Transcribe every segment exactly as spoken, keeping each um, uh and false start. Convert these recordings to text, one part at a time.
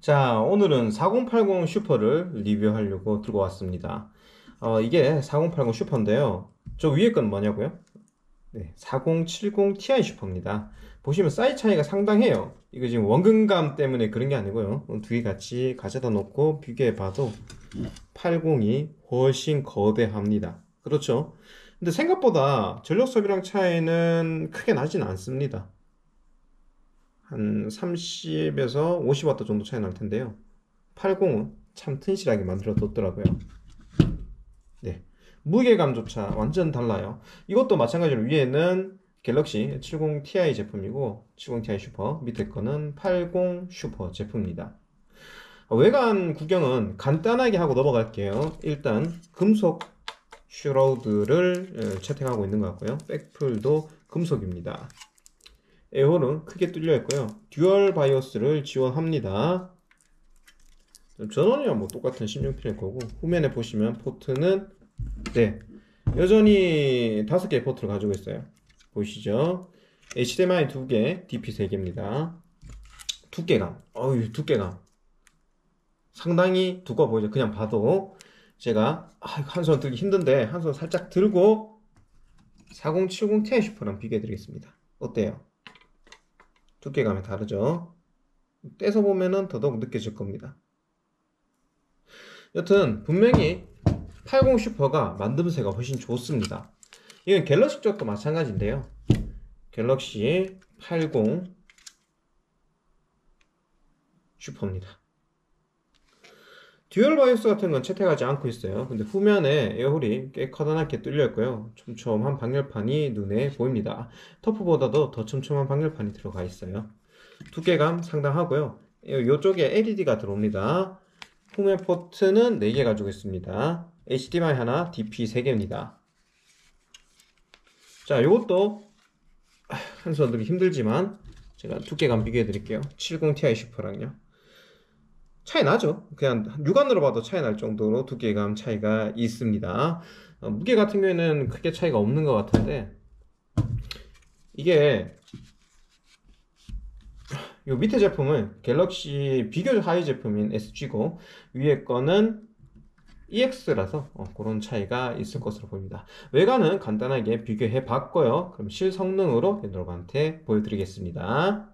자, 오늘은 사공팔공 슈퍼를 리뷰하려고 들고 왔습니다. 어, 이게 사공팔공 슈퍼인데요. 저 위에 건 뭐냐고요? 네, 사공칠공 티아이 슈퍼입니다. 보시면 사이즈 차이가 상당해요. 이거 지금 원근감 때문에 그런 게 아니고요. 두 개 같이 가져다 놓고 비교해 봐도 팔십이 훨씬 거대합니다. 그렇죠? 근데 생각보다 전력 소비량 차이는 크게 나진 않습니다. 한 삼십에서 오십 와트 정도 차이 날 텐데요. 팔십은 참 튼실하게 만들어 뒀더라고요. 네, 무게감조차 완전 달라요. 이것도 마찬가지로 위에는 갤럭시 칠십 티아이 제품이고 칠십 티아이 슈퍼, 밑에 거는 팔십 슈퍼 제품입니다. 외관 구경은 간단하게 하고 넘어갈게요. 일단 금속 슈로드를 채택하고 있는 것 같고요. 백풀도 금속입니다. 에어홀은 크게 뚫려 있고요. 듀얼 바이오스를 지원합니다. 전원이랑 뭐 똑같은 십육 핀일 거고, 후면에 보시면 포트는 네, 여전히 다섯 개의 포트를 가지고 있어요. 보이시죠? 에이치디엠아이 두 개, 디피 세 개입니다. 두께감, 어휴, 두께감 상당히 두꺼워 보이죠? 그냥 봐도. 제가 한 손 들기 힘든데 한 손 살짝 들고 사공칠공 티아이 슈퍼랑 비교해 드리겠습니다. 어때요? 두께감이 다르죠? 떼서 보면은 더더욱 느껴질 겁니다. 여튼 분명히 팔십 슈퍼가 만듦새가 훨씬 좋습니다. 이건 갤럭시 쪽도 마찬가지인데요. 갤럭시 팔십 슈퍼입니다. 듀얼 바이오스 같은 건 채택하지 않고 있어요. 근데 후면에 에어홀이 꽤 커다랗게 뚫려 있고요. 촘촘한 방열판이 눈에 보입니다. 터프보다도 더 촘촘한 방열판이 들어가 있어요. 두께감 상당하고요. 이쪽에 엘이디가 들어옵니다. 후면 포트는 네 개 가지고 있습니다. 에이치디엠아이 하나, 디피 세 개입니다. 자, 이것도 한 손 들기 힘들지만 제가 두께감 비교해 드릴게요. 칠십 티아이 슈퍼랑요. 차이 나죠? 그냥 육안으로 봐도 차이 날 정도로 두께감 차이가 있습니다. 어, 무게 같은 경우에는 크게 차이가 없는 것 같은데, 이게 요 밑에 제품은 갤럭시 비교적 하위 제품인 에스지고 위에 거는 이엑스라서 어, 그런 차이가 있을 것으로 보입니다. 외관은 간단하게 비교해 봤고요. 그럼 실성능으로 여러분한테 보여드리겠습니다.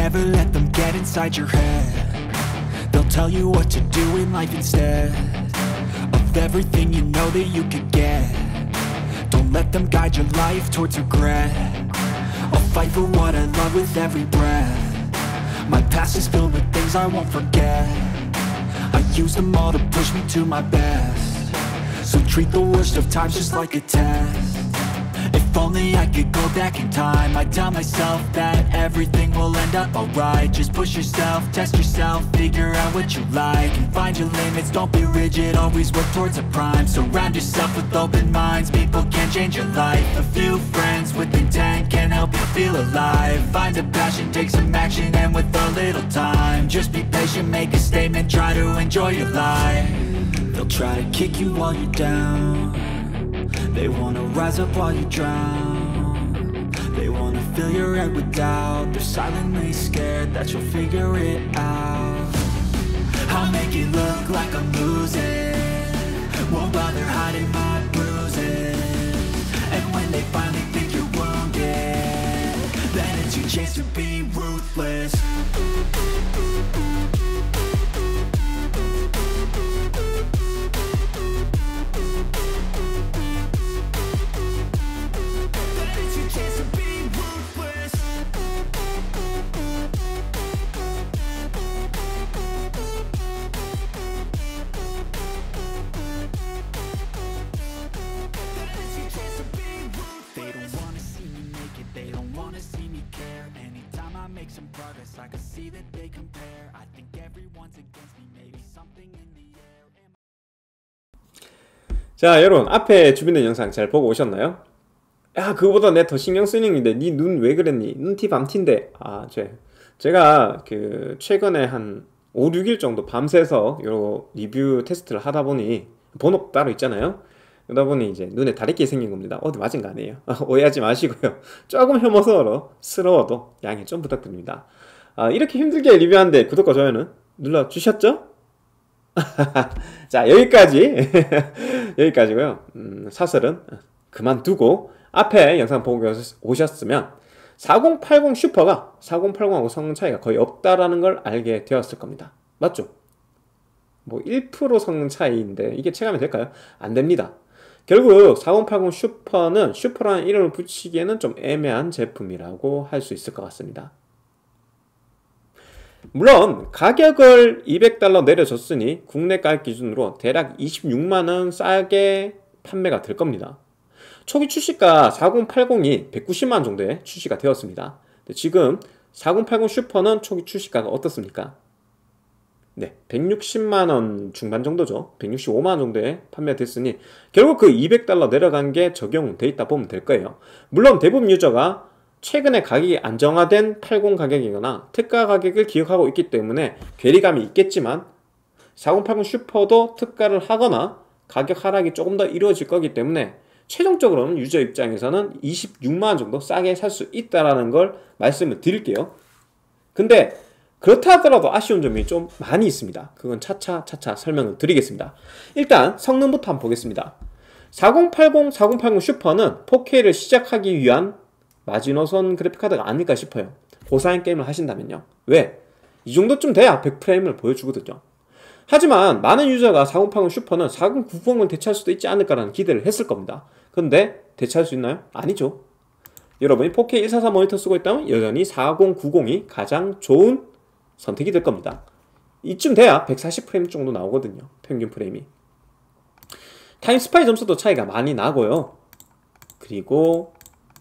never let them get inside your head. They'll tell you what to do in life instead of everything you know that you could get. Don't let them guide your life towards regret. I'll fight for what I love with every breath. My past is filled with things I won't forget. I use them all to push me to my best. So treat the worst of times just like a test. If only I could go back in time, I'd tell myself that everything will end up alright. Just push yourself, test yourself, figure out what you like, and find your limits, don't be rigid, always work towards a prime. Surround yourself with open minds, people can change your life. A few friends with intent can help you feel alive. Find a passion, take some action, and with a little time, just be patient, make a statement, try to enjoy your life. They'll try to kick you while you're down. They wanna rise up while you drown. They wanna fill your head with doubt. They're silently scared that you'll figure it out. I'll make it look like I'm losing, won't bother hiding my bruises. And when they finally think you're wounded, then it's your chance to be ruthless. Some progress, I can see that they compare. I think everyone's against me, maybe something in the air. 자, 여러분 앞에 준비된 영상 잘 보고 오셨나요? 야, 그거보다 내가 더 신경 쓰이는 게 니 눈 왜 그랬니? 눈티 밤티인데. 아, 제, 제가 그 최근에 한 오, 육 일 정도 밤새서 요 리뷰 테스트를 하다 보니 번호 따로 있잖아요. 그러다 보니 이제 눈에 다래끼 생긴 겁니다. 어디 맞은 거 아니에요. 오해하지 마시고요. 조금 혐오스러워도 양해 좀 부탁드립니다. 아, 이렇게 힘들게 리뷰하는데 구독과 좋아요는 눌러주셨죠? 자, 여기까지 여기까지고요. 음, 사설은 그만두고 앞에 영상 보고 오셨으면 사공팔공 슈퍼가 사공팔공하고 성능 차이가 거의 없다라는 걸 알게 되었을 겁니다. 맞죠? 뭐 일 퍼센트 성능 차이인데 이게 체감이 될까요? 안 됩니다. 결국 사공팔공 슈퍼는 슈퍼라는 이름을 붙이기에는 좀 애매한 제품이라고 할 수 있을 것 같습니다. 물론 가격을 이백 달러 내려줬으니 국내 가격 기준으로 대략 이십육만 원 싸게 판매가 될 겁니다. 초기 출시가 사공팔공이 백구십만 원 정도에 출시가 되었습니다. 지금 사공팔공 슈퍼는 초기 출시가가 어떻습니까? 네, 백육십만 원 중반 정도죠. 백육십오만 원 정도에 판매됐으니 결국 그 이백 달러 내려간 게 적용돼 있다 보면 될 거예요. 물론 대부분 유저가 최근에 가격이 안정화된 팔십 가격이거나 특가 가격을 기억하고 있기 때문에 괴리감이 있겠지만 사공팔공 슈퍼도 특가를 하거나 가격 하락이 조금 더 이루어질 거기 때문에 최종적으로는 유저 입장에서는 이십육만 원 정도 싸게 살 수 있다는 걸 말씀을 드릴게요. 근데 그렇다 하더라도 아쉬운 점이 좀 많이 있습니다. 그건 차차 차차 설명을 드리겠습니다. 일단 성능부터 한번 보겠습니다. 사공팔공, 사공팔공 슈퍼는 포케이를 시작하기 위한 마지노선 그래픽카드가 아닐까 싶어요. 고사양 게임을 하신다면요. 왜? 이 정도쯤 돼야 백 프레임을 보여주거든요. 하지만 많은 유저가 사공팔공 슈퍼는 사공구공을 대체할 수도 있지 않을까라는 기대를 했을 겁니다. 근데 대체할 수 있나요? 아니죠. 여러분이 포케이 일사사 모니터 쓰고 있다면 여전히 사공구공이 가장 좋은 선택이 될 겁니다. 이쯤 돼야 백사십 프레임 정도 나오거든요. 평균 프레임이. 타임스파이 점수도 차이가 많이 나고요. 그리고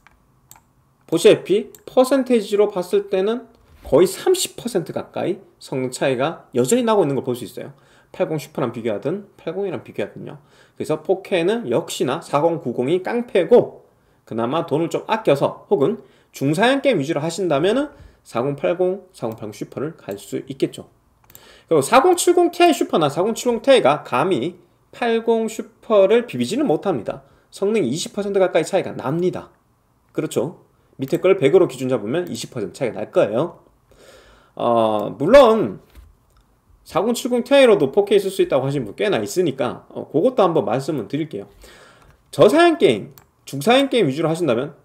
보시다시피 퍼센테이지로 봤을 때는 거의 삼십 퍼센트 가까이 성능 차이가 여전히 나고 있는 걸 볼 수 있어요. 팔십 슈퍼랑 비교하든 팔십이랑 비교하든요. 그래서 포케이는 역시나 사공구공이 깡패고 그나마 돈을 좀 아껴서 혹은 중사양 게임 위주로 하신다면은 사공팔공, 사공팔공 슈퍼를 갈 수 있겠죠. 그리고 사공칠공 티아이 슈퍼나 사공칠공 티아이가 감히 팔십 슈퍼를 비비지는 못합니다. 성능이 이십 퍼센트 가까이 차이가 납니다. 그렇죠. 밑에 걸 백으로 기준 잡으면 이십 퍼센트 차이가 날 거예요. 어, 물론 사공칠공 티아이로도 포케이 쓸 수 있다고 하신 분 꽤나 있으니까 어, 그것도 한번 말씀을 드릴게요. 저사양 게임, 중사양 게임 위주로 하신다면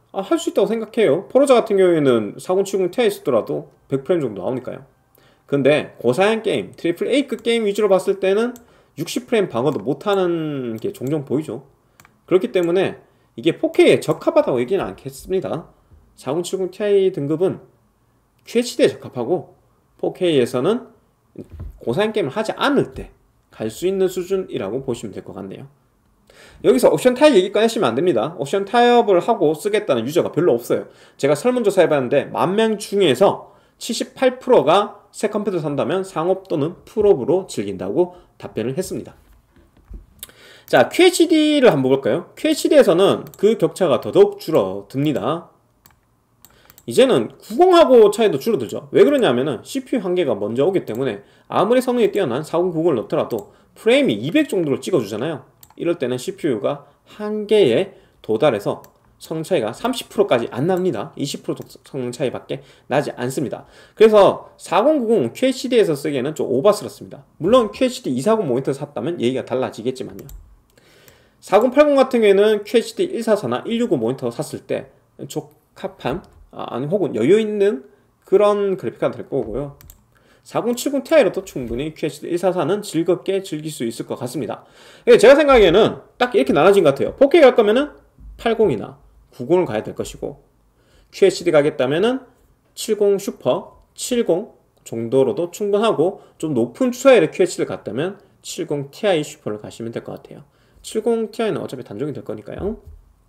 아, 할 수 있다고 생각해요. 포르자 같은 경우에는 사공칠공 티아이 쓰더라도 백 프레임 정도 나오니까요. 근데 고사양 게임, 트리플 A급 게임 위주로 봤을 때는 육십 프레임 방어도 못하는 게 종종 보이죠. 그렇기 때문에 이게 포케이에 적합하다고 얘기는 않겠습니다. 사공칠공 티아이 등급은 큐에이치디에 적합하고 포케이에서는 고사양 게임을 하지 않을 때 갈 수 있는 수준이라고 보시면 될 것 같네요. 여기서 옵션 타입 얘기 꺼내시면 안됩니다. 옵션 타협을 하고 쓰겠다는 유저가 별로 없어요. 제가 설문조사 해봤는데 만 명 중에서 칠십팔 퍼센트가 새 컴퓨터 산다면 상업 또는 풀업으로 즐긴다고 답변을 했습니다. 자, 큐에이치디를 한번 볼까요? 큐에이치디에서는 그 격차가 더더욱 줄어듭니다. 이제는 구십하고 차이도 줄어들죠. 왜 그러냐면은 씨피유 한계가 먼저 오기 때문에 아무리 성능이 뛰어난 사공구십을 넣더라도 프레임이 이백 정도로 찍어주잖아요. 이럴 때는 씨피유가 한계에 도달해서 성능 차이가 삼십 퍼센트까지 안 납니다. 이십 퍼센트 성능 차이밖에 나지 않습니다. 그래서 사공구십 큐에이치디에서 쓰기에는 좀 오바스럽습니다. 물론 큐에이치디 이백사십 모니터 샀다면 얘기가 달라지겠지만요. 사공팔공 같은 경우에는 큐에이치디 백사십사나 백육십오 모니터 샀을 때 적합한 아, 아니 혹은 여유있는 그런 그래픽카드 될 거고요. 사공칠공 티아이로도 충분히 큐에이치디 백사십사는 즐겁게 즐길 수 있을 것 같습니다. 제가 생각에는 딱 이렇게 나눠진 것 같아요. 포케이 갈 거면은 팔십이나 구십을 가야 될 것이고, 큐에이치디 가겠다면은 칠십 슈퍼, 칠십 정도로도 충분하고, 좀 높은 추사율의 큐에이치디를 갔다면 칠십 티아이 슈퍼를 가시면 될 것 같아요. 칠십 티아이는 어차피 단종이 될 거니까요.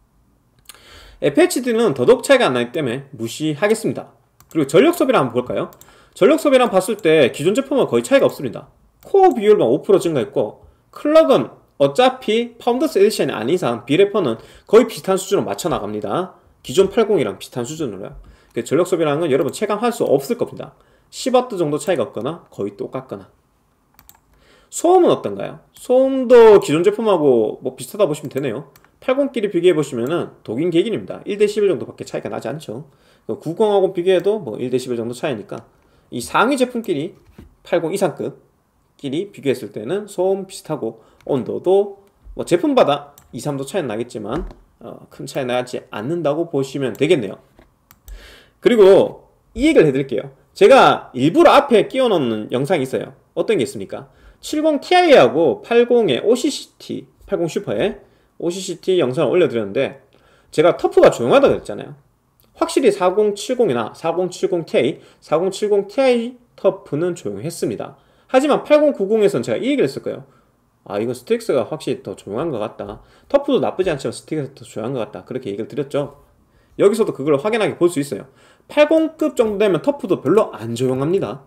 에프에이치디는 더더욱 차이가 안 나기 때문에 무시하겠습니다. 그리고 전력 소비를 한번 볼까요? 전력 소비랑 봤을 때 기존 제품은 거의 차이가 없습니다. 코어 비율만 오 퍼센트 증가했고, 클럭은 어차피 파운더스 에디션이 아닌 이상 비래퍼는 거의 비슷한 수준으로 맞춰 나갑니다. 기존 팔십이랑 비슷한 수준으로요. 전력 소비라는 건 여러분 체감할 수 없을 겁니다. 십 와트 정도 차이가 없거나 거의 똑같거나. 소음은 어떤가요? 소음도 기존 제품하고 뭐 비슷하다 보시면 되네요. 팔십끼리 비교해보시면은 독인 객일입니다. 일 대 십일 정도밖에 차이가 나지 않죠. 구십하고 비교해도 뭐 일 대 십일 정도 차이니까 이 상위 제품끼리 팔십 이상급끼리 비교했을 때는 소음 비슷하고 온도도 뭐 제품마다 이, 삼 도 차이는 나겠지만 어, 큰 차이 나지 않는다고 보시면 되겠네요. 그리고 이 얘기를 해드릴게요. 제가 일부러 앞에 끼워 넣는 영상이 있어요. 어떤 게 있습니까? 칠십 티아이하고 팔십의 오씨씨티, 팔십 슈퍼에 오씨씨티 영상을 올려드렸는데 제가 터프가 조용하다고 했잖아요. 확실히 사공칠공이나 사공칠공 티아이, 사공칠공 티아이 터프는 조용했습니다. 하지만 팔십 구십에서는 제가 이 얘기를 했을 거예요. 아, 이건 스틱스가 확실히 더 조용한 것 같다. 터프도 나쁘지 않지만 스틱스가 더 조용한 것 같다. 그렇게 얘기를 드렸죠. 여기서도 그걸 확연하게 볼 수 있어요. 팔십급 정도 되면 터프도 별로 안 조용합니다.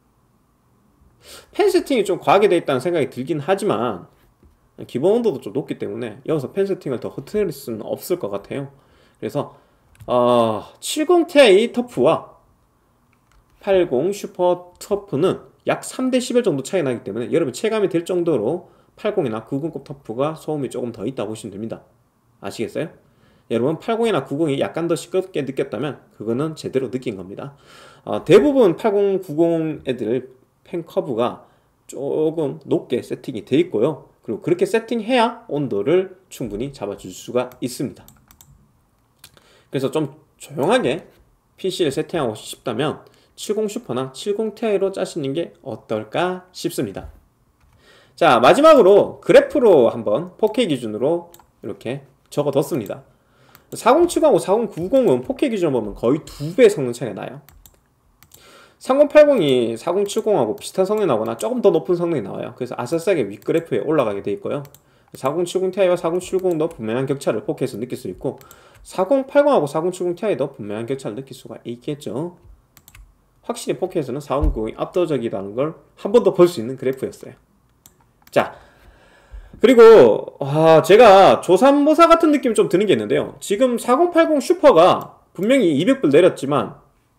펜 세팅이 좀 과하게 되어 있다는 생각이 들긴 하지만 기본 온도도 좀 높기 때문에 여기서 펜 세팅을 더 흐트릴 수는 없을 것 같아요. 그래서 어, 칠십 티아이 터프와 팔십 슈퍼 터프는 약 삼 대 십일 정도 차이 나기 때문에 여러분 체감이 될 정도로 팔십이나 구십급 터프가 소음이 조금 더 있다고 보시면 됩니다. 아시겠어요? 여러분 팔십이나 구십이 약간 더 시끄럽게 느꼈다면 그거는 제대로 느낀 겁니다. 어, 대부분 팔십, 구십 애들 펜 커브가 조금 높게 세팅이 되어 있고요. 그리고 그렇게 세팅해야 온도를 충분히 잡아줄 수가 있습니다. 그래서 좀 조용하게 피시를 세팅하고 싶다면 칠십 슈퍼나 칠십 티아이로 짜시는 게 어떨까 싶습니다. 자, 마지막으로 그래프로 한번 포케이 기준으로 이렇게 적어뒀습니다. 사공칠공하고 사공구십은 포케이 기준으로 보면 거의 두 배 성능 차이가 나요. 삼공팔공이 사공칠공하고 비슷한 성능이 나거나 조금 더 높은 성능이 나와요. 그래서 아싸싸게 윗그래프에 올라가게 돼 있고요. 사공칠공 티아이와 사공칠공도 분명한 격차를 포케이에서 느낄 수 있고 사공팔공하고 사공칠공 티아이도 분명한 격차를 느낄 수가 있겠죠. 확실히 포케에서는 사공구십이 압도적이라는 걸 한 번 더 볼 수 있는 그래프였어요. 자, 그리고 아, 제가 조삼모사 같은 느낌이 좀 드는 게 있는데요. 지금 사공팔공 슈퍼가 분명히 이백 불 내렸지만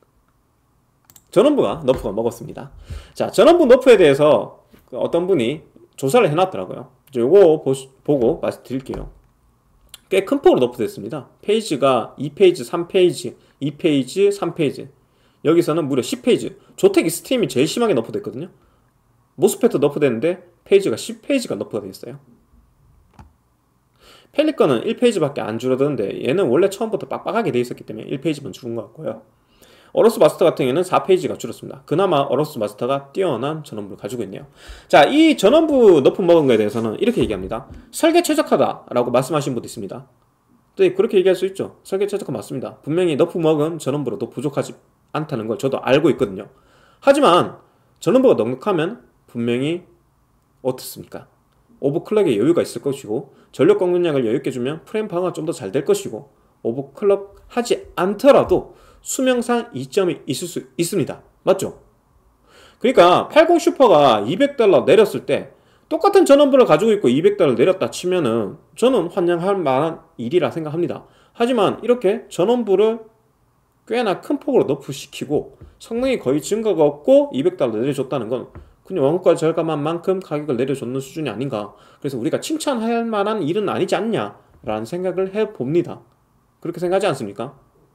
전원부가 너프가 먹었습니다. 자, 전원부 너프에 대해서 어떤 분이 조사를 해놨더라고요. 요거 보시, 보고 말씀드릴게요. 꽤 큰 폭으로 너프됐습니다. 페이지가 이 페이지, 삼 페이지, 이 페이지, 삼 페이지. 여기서는 무려 십 페이지. 조텍 스팀이 제일 심하게 너프됐거든요. 모스펫도 너프됐는데 페이지가 십 페이지가 너프가 됐어요. 펠리컨은 일 페이지밖에 안 줄어드는데 얘는 원래 처음부터 빡빡하게 돼 있었기 때문에 일 페이지만 줄은 것 같고요. 어로스 마스터 같은 경우에는 사 페이지가 줄었습니다. 그나마 어로스 마스터가 뛰어난 전원부를 가지고 있네요. 자, 이 전원부 너프 먹은 거에 대해서는 이렇게 얘기합니다. 설계 최적화다라고 말씀하신 분도 있습니다. 네, 그렇게 얘기할 수 있죠. 설계 최적화 맞습니다. 분명히 너프 먹은 전원부로도 부족하지 않다는 걸 저도 알고 있거든요. 하지만 전원부가 넉넉하면 분명히 어떻습니까? 오버클럭에 여유가 있을 것이고 전력 공급량을 여유있게 주면 프레임 방어가 좀 더 잘 될 것이고 오버클럭 하지 않더라도 수명상 이점이 있을 수 있습니다. 맞죠? 그러니까 팔십 슈퍼가 이백 달러 내렸을 때 똑같은 전원부를 가지고 있고 이백 달러 내렸다 치면은 저는 환영할 만한 일이라 생각합니다. 하지만 이렇게 전원부를 꽤나 큰 폭으로 너프시키고 성능이 거의 증가가 없고 이백 달러 내려줬다는 건 그냥 원가 절감한 만큼 가격을 내려줬는 수준이 아닌가. 그래서 우리가 칭찬할 만한 일은 아니지 않냐 라는 생각을 해봅니다. 그렇게 생각하지 않습니까?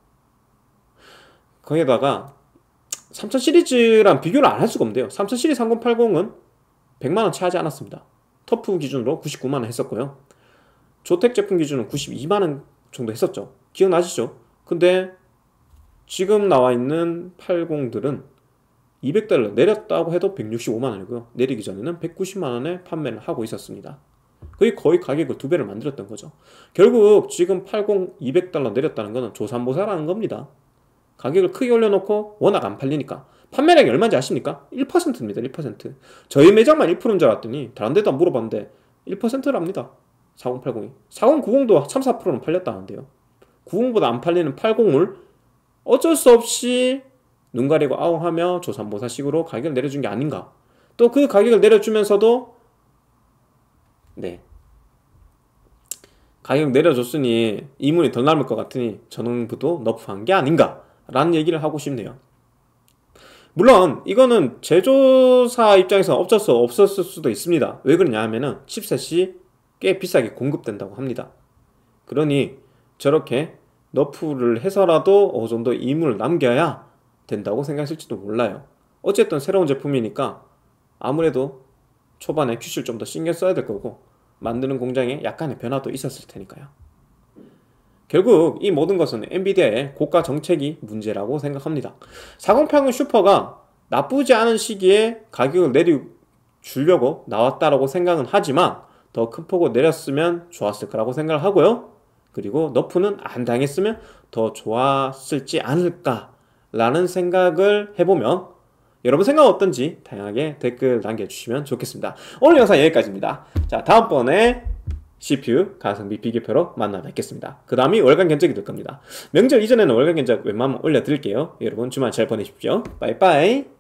거기에다가 삼천 시리즈랑 비교를 안 할 수가 없는데요. 삼천 시리즈 삼공팔공은 백만 원 차지 않았습니다. 터프 기준으로 구십구만 원 했었고요. 조텍 제품 기준은 구십이만 원 정도 했었죠. 기억나시죠? 근데 지금 나와 있는 팔십들은 이백 달러 내렸다고 해도 백육십오만 원이고요. 내리기 전에는 백구십만 원에 판매를 하고 있었습니다. 거의 거의 가격을 두 배를 만들었던 거죠. 결국 지금 팔십, 이백 달러 내렸다는 것은 조삼모사라는 겁니다. 가격을 크게 올려놓고 워낙 안 팔리니까. 판매량이 얼마인지 아십니까? 일 퍼센트입니다. 일 퍼센트. 저희 매장만 일 퍼센트인 줄 알았더니 다른 데도 안 물어봤는데 일 퍼센트랍니다. 사공팔공이. 사공구공도 삼, 사 퍼센트는 팔렸다는데요. 구십보다 안 팔리는 팔십을 어쩔 수 없이 눈 가리고 아웅하며 조삼모사식으로 가격을 내려준 게 아닌가. 또 그 가격을 내려주면서도 네 가격 내려줬으니 이문이 덜 남을 것 같으니 전원부도 너프한 게 아닌가 라는 얘기를 하고 싶네요. 물론 이거는 제조사 입장에서 어쩔 수 없었을 수도 있습니다. 왜 그러냐 하면은 칩셋이 꽤 비싸게 공급된다고 합니다. 그러니 저렇게 너프를 해서라도 어느 정도 이문을 남겨야 된다고 생각했을지도 몰라요. 어쨌든 새로운 제품이니까 아무래도 초반에 큐시를 좀 더 신경 써야 될 거고 만드는 공장에 약간의 변화도 있었을 테니까요. 결국 이 모든 것은 엔비디아의 고가 정책이 문제라고 생각합니다. 사공팔공 슈퍼가 나쁘지 않은 시기에 가격을 내려주려고 나왔다라고 생각은 하지만 더 큰 폭으로 내렸으면 좋았을 거라고 생각을 하고요. 그리고 너프는 안 당했으면 더 좋았을지 않을까 라는 생각을 해보면 여러분 생각 어떤지 다양하게 댓글 남겨주시면 좋겠습니다. 오늘 영상 여기까지입니다. 자, 다음번에 씨피유 가성비 비교표로 만나 뵙겠습니다. 그 다음이 월간 견적이 될 겁니다. 명절 이전에는 월간 견적 웬만하면 올려드릴게요. 여러분 주말 잘 보내십시오. 빠이빠이.